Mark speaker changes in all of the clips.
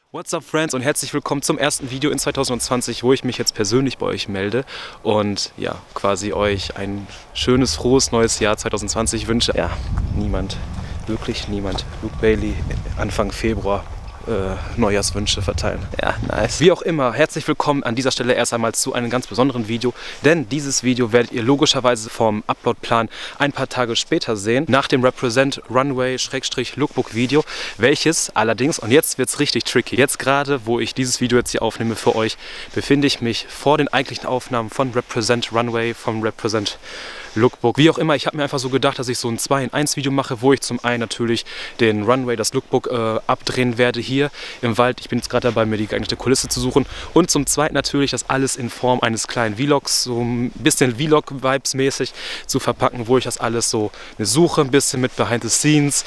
Speaker 1: What's up Friends und herzlich willkommen zum ersten Video in 2020, wo ich mich jetzt persönlich bei euch melde und ja, quasi euch ein schönes, frohes neues Jahr 2020 wünsche. Ja, niemand, wirklich niemand, Luke Bailey Anfang Februar Neujahrswünsche verteilen. Ja, nice. Wie auch immer, herzlich willkommen an dieser Stelle erst einmal zu einem ganz besonderen Video, denn dieses Video werdet ihr logischerweise vom Uploadplan ein paar Tage später sehen, nach dem Represent Runway-Lookbook Video, welches allerdings, und jetzt wird es richtig tricky, jetzt gerade, wo ich dieses Video jetzt hier aufnehme für euch, befinde ich mich vor den eigentlichen Aufnahmen von Represent Runway, vom Represent Lookbook. Wie auch immer, ich habe mir einfach so gedacht, dass ich so ein 2-in-1 Video mache, wo ich zum einen natürlich den Runway, das Lookbook abdrehen werde hier im Wald. Ich bin jetzt gerade dabei, mir die geeignete Kulisse zu suchen. Und zum zweiten natürlich das alles in Form eines kleinen Vlogs, so ein bisschen Vlog-Vibes mäßig zu verpacken, wo ich das alles so eine Suche, ein bisschen mit Behind-the-Scenes,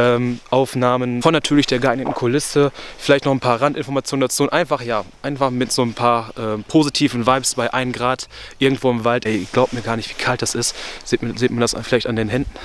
Speaker 1: Aufnahmen von natürlich der geeigneten Kulisse, vielleicht noch ein paar Randinformationen dazu und einfach mit so ein paar positiven Vibes bei 1 Grad irgendwo im Wald. Ey, glaubt mir gar nicht, wie kalt das ist. Sieht man das vielleicht an den Händen?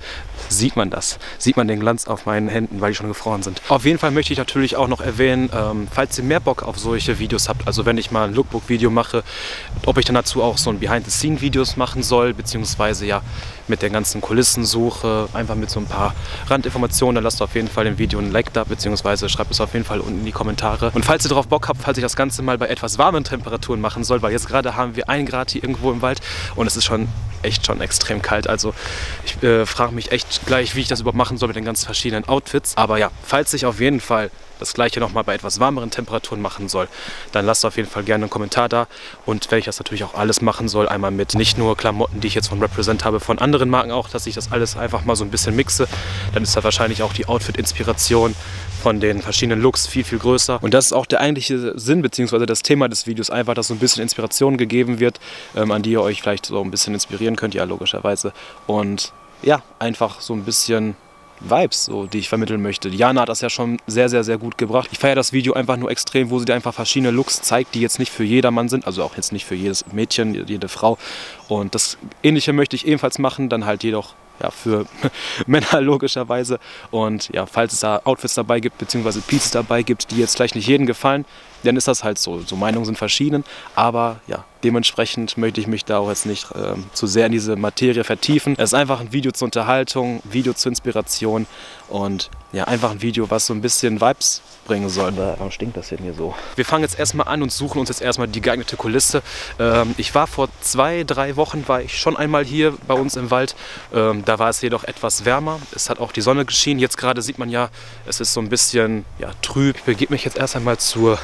Speaker 1: Sieht man das? Sieht man den Glanz auf meinen Händen, weil die schon gefroren sind. Auf jeden Fall möchte ich natürlich auch noch erwähnen, falls ihr mehr Bock auf solche Videos habt, also wenn ich mal ein Lookbook-Video mache, ob ich dann dazu auch so ein Behind-the-Scene-Videos machen soll, beziehungsweise ja mit der ganzen Kulissensuche, einfach mit so ein paar Randinformationen, dann lasst auf jeden Fall dem Video ein Like da, beziehungsweise schreibt es auf jeden Fall unten in die Kommentare. Und falls ihr darauf Bock habt, falls ich das Ganze mal bei etwas warmen Temperaturen machen soll, weil jetzt gerade haben wir 1 Grad hier irgendwo im Wald und es ist schon extrem kalt, also ich frage mich echt gleich, wie ich das überhaupt machen soll mit den ganz verschiedenen Outfits. Aber ja, falls ich auf jeden Fall das gleiche nochmal bei etwas warmeren Temperaturen machen soll, dann lasst auf jeden Fall gerne einen Kommentar da. Und wenn ich das natürlich auch alles machen soll, einmal mit nicht nur Klamotten, die ich jetzt von Represent habe, von anderen Marken auch, dass ich das alles einfach mal so ein bisschen mixe, dann ist da wahrscheinlich auch die Outfit-Inspiration von den verschiedenen Looks viel größer. Und das ist auch der eigentliche Sinn bzw. das Thema des Videos, einfach, dass so ein bisschen Inspiration gegeben wird, an die ihr euch vielleicht so ein bisschen inspirieren könnt, ja logischerweise. Und ja, einfach so ein bisschen Vibes, so, die ich vermitteln möchte. Jana hat das ja schon sehr gut gebracht. Ich feiere das Video einfach nur extrem, wo sie dir einfach verschiedene Looks zeigt, die jetzt nicht für jedermann sind, also auch jetzt nicht für jedes Mädchen, jede Frau. Und das Ähnliche möchte ich ebenfalls machen, dann halt jedoch ja, für Männer logischerweise. Und ja, falls es da Outfits dabei gibt, beziehungsweise Pieces dabei gibt, die jetzt vielleicht nicht jedem gefallen, dann ist das halt so. So Meinungen sind verschieden, aber ja, dementsprechend möchte ich mich da auch jetzt nicht zu sehr in diese Materie vertiefen. Es ist einfach ein Video zur Unterhaltung, ein Video zur Inspiration und ja, einfach ein Video, was so ein bisschen Vibes bringen soll. Warum stinkt das denn hier so? Wir fangen jetzt erstmal an und suchen uns jetzt erstmal die geeignete Kulisse. Ich war vor 2-3 Wochen war ich schon einmal hier bei uns im Wald. Da war es jedoch etwas wärmer. Es hat auch die Sonne geschienen. Jetzt gerade sieht man ja, es ist so ein bisschen ja, trüb. Ich begebe mich jetzt erst einmal zur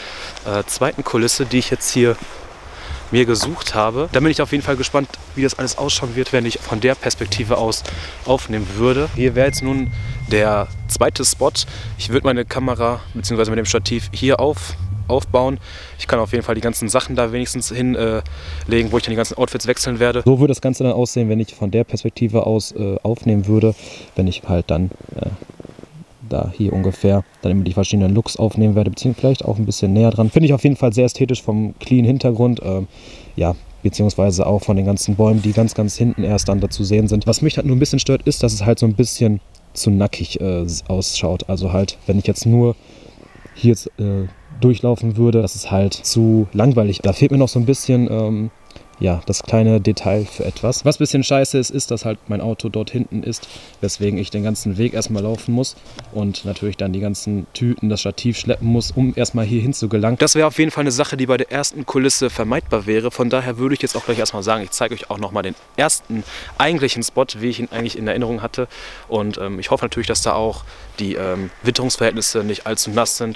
Speaker 1: zweiten Kulisse, die ich jetzt hier mir gesucht habe. Da bin ich auf jeden Fall gespannt, wie das alles ausschauen wird, wenn ich von der Perspektive aus aufnehmen würde. Hier wäre jetzt nun der zweite Spot. Ich würde meine Kamera bzw. mit dem Stativ hier aufbauen. Ich kann auf jeden Fall die ganzen Sachen da wenigstens hinlegen, wo ich dann die ganzen Outfits wechseln werde. So würde das Ganze dann aussehen, wenn ich von der Perspektive aus aufnehmen würde, wenn ich halt dann da hier ungefähr dann immer die verschiedenen Looks aufnehmen werde, beziehungsweise vielleicht auch ein bisschen näher dran. Finde ich auf jeden Fall sehr ästhetisch vom clean Hintergrund, ja, beziehungsweise auch von den ganzen Bäumen, die ganz hinten erst dann dazu sehen sind. Was mich halt nur ein bisschen stört, ist, dass es halt so ein bisschen zu nackig ausschaut. Also halt, wenn ich jetzt nur hier jetzt durchlaufen würde, das ist halt zu langweilig. Da fehlt mir noch so ein bisschen ja, das kleine Detail für etwas. Was ein bisschen scheiße ist, dass halt mein Auto dort hinten ist, weswegen ich den ganzen Weg erstmal laufen muss und natürlich dann die ganzen Tüten, das Stativ schleppen muss, um erstmal hier hin zu gelangen. Das wäre auf jeden Fall eine Sache, die bei der ersten Kulisse vermeidbar wäre. Von daher würde ich jetzt auch gleich erstmal sagen, ich zeige euch auch nochmal den ersten eigentlichen Spot, wie ich ihn eigentlich in Erinnerung hatte. Und ich hoffe natürlich, dass da auch die Witterungsverhältnisse nicht allzu nass sind.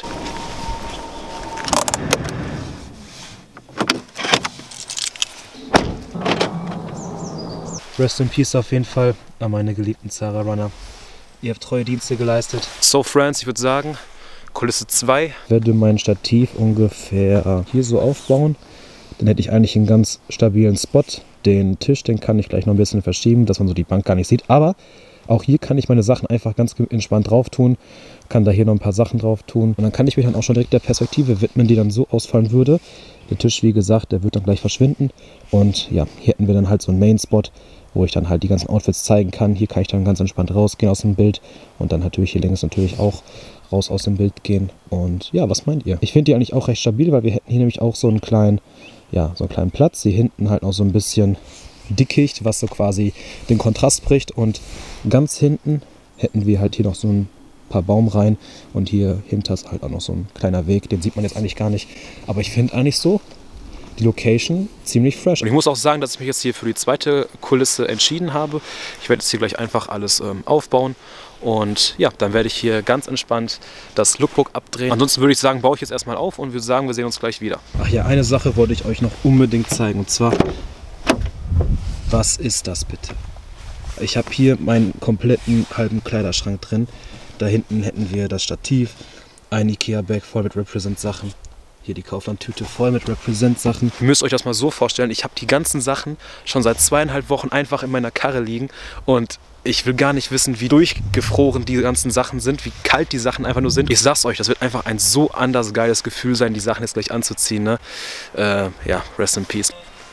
Speaker 1: Rest in Peace auf jeden Fall an meine geliebten Zara Runner. Ihr habt treue Dienste geleistet. So Friends, ich würde sagen, Kulisse 2. Ich werde mein Stativ ungefähr hier so aufbauen. Dann hätte ich eigentlich einen ganz stabilen Spot. Den Tisch, den kann ich gleich noch ein bisschen verschieben, dass man so die Bank gar nicht sieht. Aber auch hier kann ich meine Sachen einfach ganz entspannt drauf tun. Kann da hier noch ein paar Sachen drauf tun. Und dann kann ich mich dann auch schon direkt der Perspektive widmen, die dann so ausfallen würde. Der Tisch, wie gesagt, der wird dann gleich verschwinden. Und ja, hier hätten wir dann halt so einen Main-Spot, wo ich dann halt die ganzen Outfits zeigen kann. Hier kann ich dann ganz entspannt rausgehen aus dem Bild und dann natürlich hier links natürlich auch raus aus dem Bild gehen. Und ja, was meint ihr? Ich finde die eigentlich auch recht stabil, weil wir hätten hier nämlich auch so einen kleinen, ja, so einen kleinen Platz. Hier hinten halt noch so ein bisschen Dickicht, was so quasi den Kontrast bricht. Und ganz hinten hätten wir halt hier noch so ein paar Baumreihen. Und hier hinter ist halt auch noch so ein kleiner Weg. Den sieht man jetzt eigentlich gar nicht. Aber ich finde eigentlich so die Location ziemlich fresh. Und ich muss auch sagen, dass ich mich jetzt hier für die zweite Kulisse entschieden habe. Ich werde jetzt hier gleich einfach alles aufbauen. Und ja, dann werde ich hier ganz entspannt das Lookbook abdrehen. Ansonsten würde ich sagen, baue ich jetzt erstmal auf und würde sagen, wir sehen uns gleich wieder. Ach ja, eine Sache wollte ich euch noch unbedingt zeigen. Und zwar, was ist das bitte? Ich habe hier meinen kompletten halben Kleiderschrank drin. Da hinten hätten wir das Stativ, ein Ikea-Bag voll mit Represent-Sachen. Hier die Kaufland-Tüte voll mit Represent-Sachen. Ihr müsst euch das mal so vorstellen, ich habe die ganzen Sachen schon seit 2,5 Wochen einfach in meiner Karre liegen und ich will gar nicht wissen, wie durchgefroren die ganzen Sachen sind, wie kalt die Sachen einfach nur sind. Ich sag's euch, das wird einfach ein so anders geiles Gefühl sein, die Sachen jetzt gleich anzuziehen. Ne? Ja, rest in peace.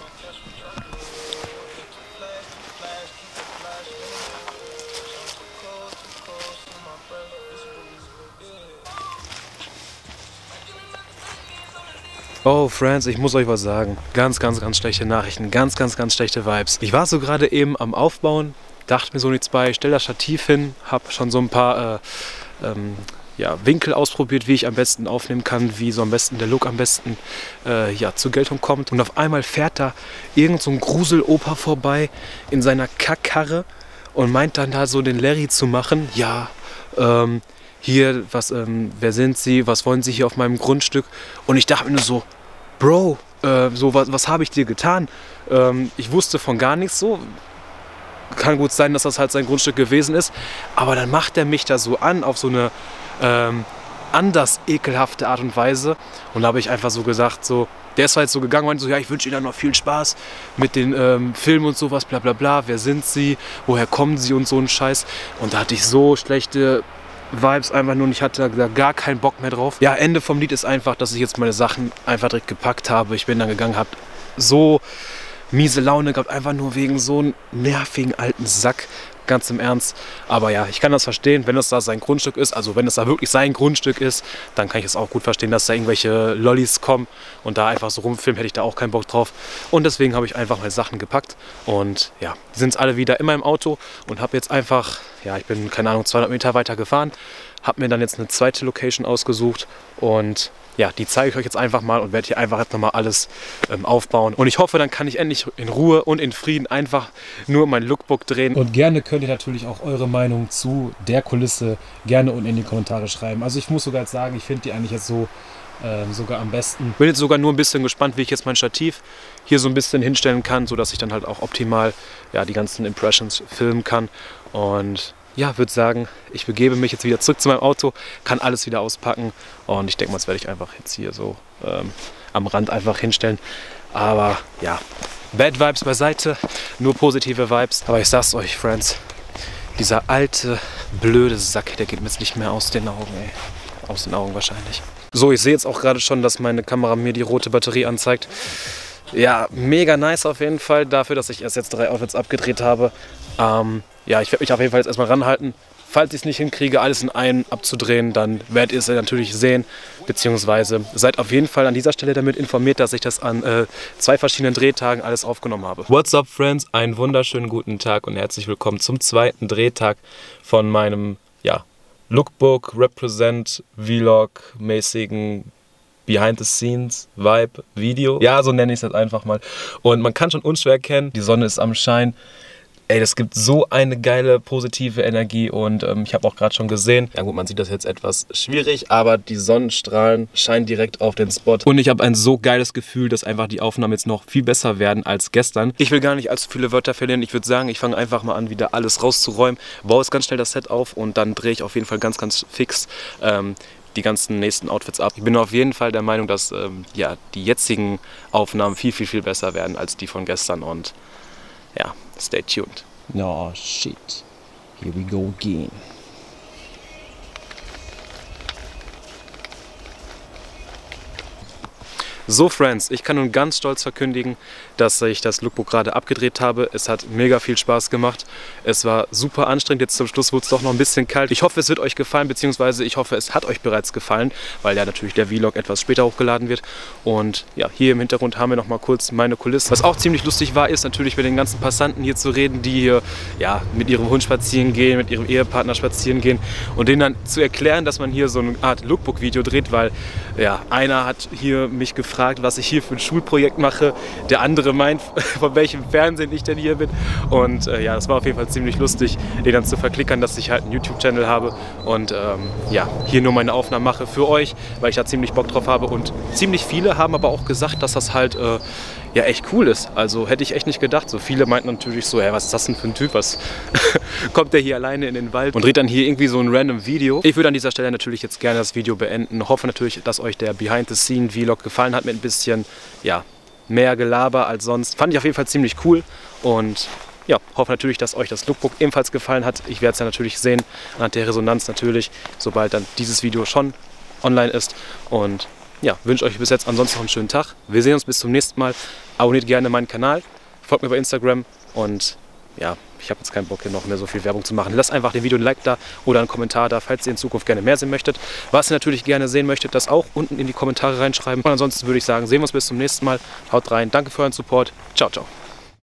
Speaker 1: Oh, Friends, ich muss euch was sagen. Ganz, ganz, ganz schlechte Nachrichten. Ganz, ganz, ganz schlechte Vibes. Ich war so gerade eben am Aufbauen, dachte mir so nichts bei, stell das Stativ hin, habe schon so ein paar ja, Winkel ausprobiert, wie ich am besten aufnehmen kann, wie so am besten der Look am besten ja, zur Geltung kommt. Und auf einmal fährt da irgend so ein Gruselopa vorbei in seiner Kackkarre und meint dann da so den Larry zu machen. Ja, hier, wer sind Sie, was wollen Sie hier auf meinem Grundstück? Und ich dachte mir nur so, Bro, so, was habe ich dir getan? Ich wusste von gar nichts so. Kann gut sein, dass das halt sein Grundstück gewesen ist. Aber dann macht er mich da so an, auf so eine anders ekelhafte Art und Weise. Und da habe ich einfach so gesagt, so, der ist halt so gegangen und so, ja, ich wünsche Ihnen dann noch viel Spaß mit den Filmen und sowas, bla bla bla. Wer sind Sie? Woher kommen Sie? Und so ein Scheiß. Und da hatte ich so schlechte Vibes einfach nur und ich hatte da gar keinen Bock mehr drauf. Ja, Ende vom Lied ist einfach, dass ich jetzt meine Sachen einfach direkt gepackt habe. Ich bin dann gegangen, habe so miese Laune gehabt, einfach nur wegen so einem nervigen alten Sack. Ganz im Ernst. Aber ja, ich kann das verstehen, wenn das da sein Grundstück ist, also wenn es da wirklich sein Grundstück ist, dann kann ich es auch gut verstehen, dass da irgendwelche Lollis kommen und da einfach so rumfilmen, hätte ich da auch keinen Bock drauf. Und deswegen habe ich einfach meine Sachen gepackt und ja, die sind alle wieder in meinem Auto und habe jetzt einfach, ja, ich bin, keine Ahnung, 200 Meter weiter gefahren, habe mir dann jetzt eine zweite Location ausgesucht und ja, die zeige ich euch jetzt einfach mal und werde hier einfach jetzt nochmal alles aufbauen. Und ich hoffe, dann kann ich endlich in Ruhe und in Frieden einfach nur mein Lookbook drehen. Und gerne könnt ihr natürlich auch eure Meinung zu der Kulisse gerne unten in die Kommentare schreiben. Also ich muss sogar jetzt sagen, ich finde die eigentlich jetzt so sogar am besten. Bin jetzt sogar nur ein bisschen gespannt, wie ich jetzt mein Stativ hier so ein bisschen hinstellen kann, sodass ich dann halt auch optimal ja, die ganzen Impressions filmen kann. Und ja, würde sagen, ich begebe mich jetzt wieder zurück zu meinem Auto, kann alles wieder auspacken und ich denke mal, das werde ich einfach jetzt hier so am Rand einfach hinstellen. Aber ja, Bad Vibes beiseite, nur positive Vibes. Aber ich sag's euch, Friends, dieser alte, blöde Sack, der geht mir jetzt nicht mehr aus den Augen, ey. Aus den Augen wahrscheinlich. So, ich sehe jetzt auch gerade schon, dass meine Kamera mir die rote Batterie anzeigt. Ja, mega nice auf jeden Fall, dafür, dass ich erst jetzt 3 Outfits abgedreht habe. Ja, ich werde mich auf jeden Fall jetzt erstmal ranhalten. Falls ich es nicht hinkriege, alles in einen abzudrehen, dann werdet ihr es natürlich sehen. Beziehungsweise seid auf jeden Fall an dieser Stelle damit informiert, dass ich das an 2 verschiedenen Drehtagen alles aufgenommen habe. What's up, Friends? Einen wunderschönen guten Tag und herzlich willkommen zum zweiten Drehtag von meinem ja, Lookbook, Represent, Vlog-mäßigen Behind-the-Scenes-Vibe-Video. Ja, so nenne ich es jetzt einfach mal. Und man kann schon unschwer erkennen, die Sonne ist am Schein. Ey, das gibt so eine geile, positive Energie und ich habe auch gerade schon gesehen, ja gut, man sieht das jetzt etwas schwierig, aber die Sonnenstrahlen scheinen direkt auf den Spot. Und ich habe ein so geiles Gefühl, dass einfach die Aufnahmen jetzt noch viel besser werden als gestern. Ich will gar nicht allzu viele Wörter verlieren. Ich würde sagen, ich fange einfach mal an, wieder alles rauszuräumen, baue jetzt ganz schnell das Set auf und dann drehe ich auf jeden Fall ganz, ganz fix die ganzen nächsten Outfits ab. Ich bin auf jeden Fall der Meinung, dass ja, die jetzigen Aufnahmen viel, viel, viel besser werden als die von gestern und ja, stay tuned. Oh shit. Here we go again. So Friends, ich kann nun ganz stolz verkündigen, dass ich das Lookbook gerade abgedreht habe. Es hat mega viel Spaß gemacht. Es war super anstrengend. Jetzt zum Schluss wurde es doch noch ein bisschen kalt. Ich hoffe, es wird euch gefallen, beziehungsweise ich hoffe, es hat euch bereits gefallen, weil ja natürlich der Vlog etwas später hochgeladen wird. Und ja, hier im Hintergrund haben wir noch mal kurz meine Kulisse. Was auch ziemlich lustig war, ist natürlich mit den ganzen Passanten hier zu reden, die hier ja, mit ihrem Hund spazieren gehen, mit ihrem Ehepartner spazieren gehen und denen dann zu erklären, dass man hier so eine Art Lookbook-Video dreht, weil ja, einer hat hier mich gefragt, was ich hier für ein Schulprojekt mache. Der andere meint, von welchem Fernsehen ich denn hier bin. Und ja, das war auf jeden Fall ziemlich lustig, den dann zu verklickern, dass ich halt einen YouTube-Channel habe und ja, hier nur meine Aufnahmen mache für euch, weil ich da ziemlich Bock drauf habe. Und ziemlich viele haben aber auch gesagt, dass das halt ja echt cool ist. Also hätte ich echt nicht gedacht. So viele meinten natürlich so, hey, was ist das denn für ein Typ? Was kommt der hier alleine in den Wald und dreht dann hier irgendwie so ein random Video? Ich würde an dieser Stelle natürlich jetzt gerne das Video beenden. Hoffe natürlich, dass euch der Behind-the-Scene-Vlog gefallen hat mit ein bisschen, ja, mehr Gelaber als sonst. Fand ich auf jeden Fall ziemlich cool und ja, hoffe natürlich, dass euch das Lookbook ebenfalls gefallen hat. Ich werde es ja natürlich sehen, anhand der Resonanz natürlich, sobald dann dieses Video schon online ist. Und ja, wünsche euch bis jetzt ansonsten noch einen schönen Tag. Wir sehen uns bis zum nächsten Mal. Abonniert gerne meinen Kanal, folgt mir bei Instagram und ja, ich habe jetzt keinen Bock, hier noch mehr so viel Werbung zu machen. Lasst einfach dem Video ein Like da oder einen Kommentar da, falls ihr in Zukunft gerne mehr sehen möchtet. Was ihr natürlich gerne sehen möchtet, das auch unten in die Kommentare reinschreiben. Und ansonsten würde ich sagen, sehen wir uns bis zum nächsten Mal. Haut rein, danke für euren Support. Ciao, ciao.